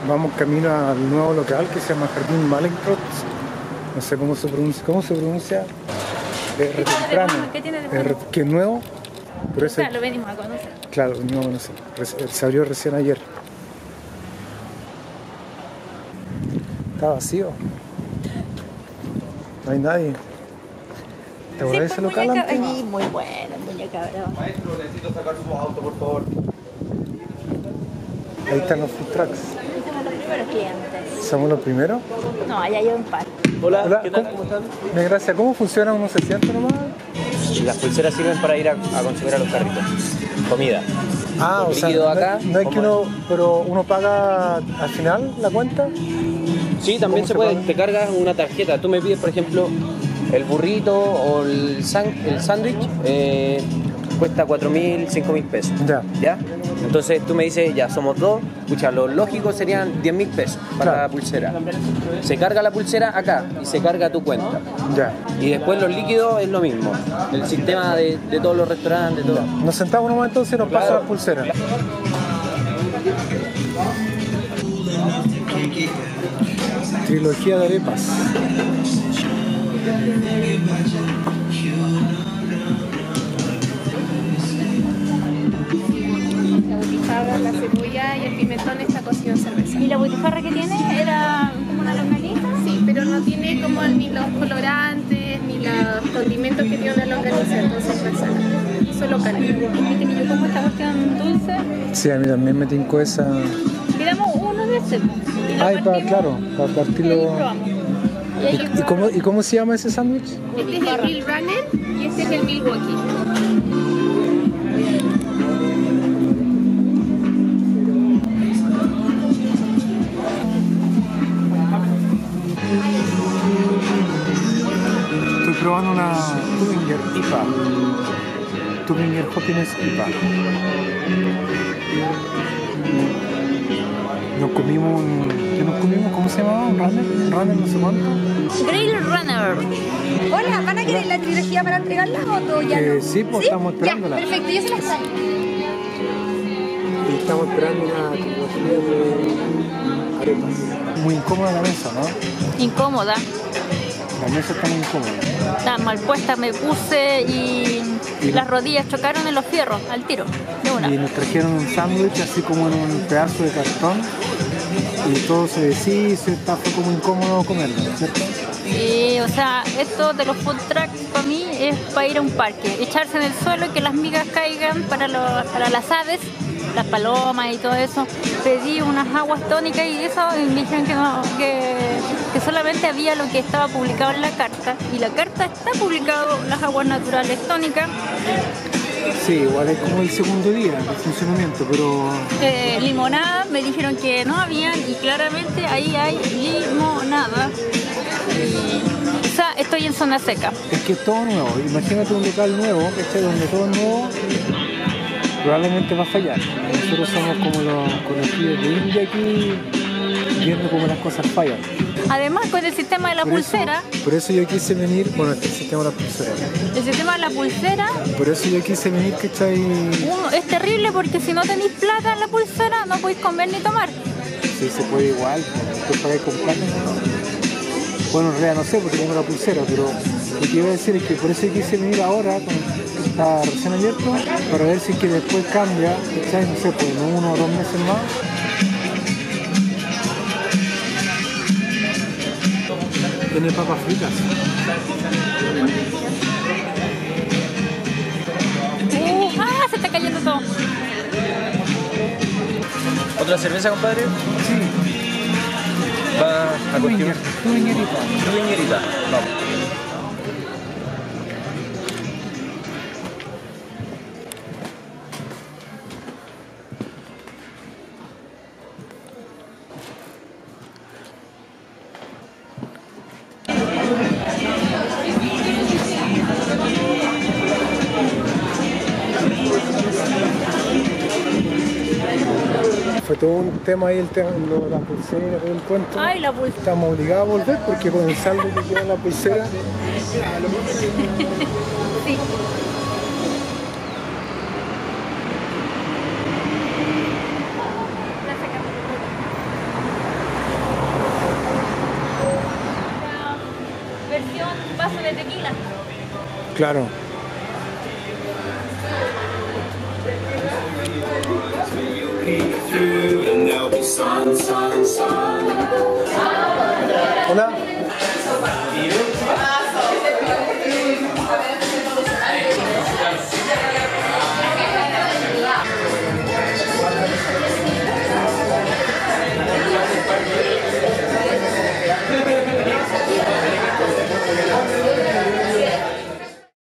vamos camino al nuevo local que se llama Jardín Malincrot. No sé cómo se pronuncia. ¿Cómo se pronuncia? ¿Qué tiene de bueno? Que es nuevo. Pero ese, lo venimos a conocer. claro, lo venimos a conocer. Se abrió recién ayer. Está vacío. No hay nadie. ¿Te acuerdas de ese local antes? Sí, muy bueno, muñeca brava. Maestro, necesito sacar su auto, por favor. Ahí están los food trucks. Somos los primeros clientes. ¿Somos los primeros? No, allá hay un par. Hola, ¿qué tal? ¿Cómo están? Gracias. ¿Cómo funciona? ¿Uno se siente nomás? Las pulseras sirven para ir a consumir a los carritos. Comida. Ah, o sea, líquido acá, no es que uno, pero uno paga al final la cuenta. Sí, también ¿Cómo se se puede. paga? Te cargas una tarjeta. Tú me pides, por ejemplo, el burrito o el sándwich. Cuesta 4.000, 5.000 pesos. Ya. Entonces tú me dices, ya somos dos. Escucha, lo lógico serían 10.000 pesos para Claro. la pulsera. Se carga la pulsera acá y se carga tu cuenta. Ya. Y después los líquidos es lo mismo. El sistema de todos los restaurantes, todo. Nos sentamos nomás entonces y nos Claro. pasa la pulsera. Trilogía de arepas. La butifarra, la cebolla y el pimentón está cocido en cerveza. ¿Y la butifarra que tiene era como una longaniza? Sí, pero no tiene como ni los colorantes ni los condimentos que tiene una longaniza, entonces no es sana. Solo carne. Viste que yo como esta cuestión dulce. Sí, a mí también me tincó esa. Pidamos uno de ese. Y lo Ay, partimos claro, para y ahí partirlo. probamos. Y ahí ¿Y cómo se llama ese sándwich? Este es el Bill Runner y este es el Milwaukee. Estoy probando una Tübinger IPA. Tübinger Happiness IPA. Nos comimos ¿qué nos comimos? ¿Cómo se llamaba? ¿Un runner? ¿Un runner no sé cuánto? Grill Runner. Hola, ¿van a querer la trilogía para entregarla o todo ya no? Sí, pues estamos esperándola. Ya, perfecto, yo se las traigo. Y estamos esperando una trilogía de arepas. Muy incómoda la mesa, ¿no? Incómoda. La mesa está muy incómoda. Está mal puesta, me puse y las rodillas chocaron en los fierros al tiro, de una. Y nos trajeron un sándwich así como en un pedazo de cartón. Y todo se deshizo, fue como incómodo comerlo, ¿cierto? Sí, o sea, esto de los food trucks para mí es para ir a un parque, echarse en el suelo y que las migas caigan para las aves, las palomas y todo eso. Pedí unas aguas tónicas y eso y me dijeron que no, que solamente había lo que estaba publicado en la carta. Y la carta está publicado las aguas naturales tónicas. Sí, igual es como el segundo día de funcionamiento, pero Limonada, me dijeron que no habían y claramente ahí hay limonada. O sea, estoy en zona seca. es que es todo nuevo. Imagínate un local nuevo, ¿cachai? Donde todo es nuevo, probablemente va a fallar. Nosotros somos como los conocidos de India aquí, viendo cómo las cosas fallan. Además, con el sistema de la pulsera, Por eso yo quise venir, bueno, este sistema de la pulsera. el sistema de la pulsera Por eso yo quise venir, ¿cachai? es terrible porque si no tenéis plata en la pulsera no podéis comer ni tomar. Sí, se puede igual, tú pagáis con plata. Bueno, en realidad no sé porque tengo la pulsera, pero lo que iba a decir es que por eso yo quise venir ahora, cuando está recién abierto, para ver si es que después cambia, ¿cachai? No sé, pues en 1 o 2 meses más. Tiene papas fritas. Se está cayendo todo. ¿Otra cerveza, compadre? Sí, Va a cualquier... tu viñerita. Tu viñerita. Vamos. Fue todo un tema ahí, el tema de la pulsera, todo el cuento. Ay, la pulsera. Estamos obligados a volver porque con el saldo que queda en la pulsera. Sí. de tequila. Claro. Hola.